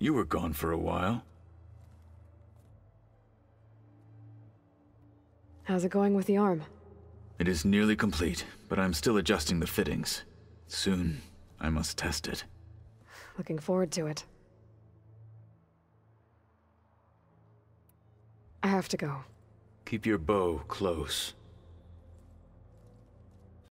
You were gone for a while. How's it going with the arm? It is nearly complete, but I'm still adjusting the fittings. Soon, I must test it. Looking forward to it. I have to go. Keep your bow close.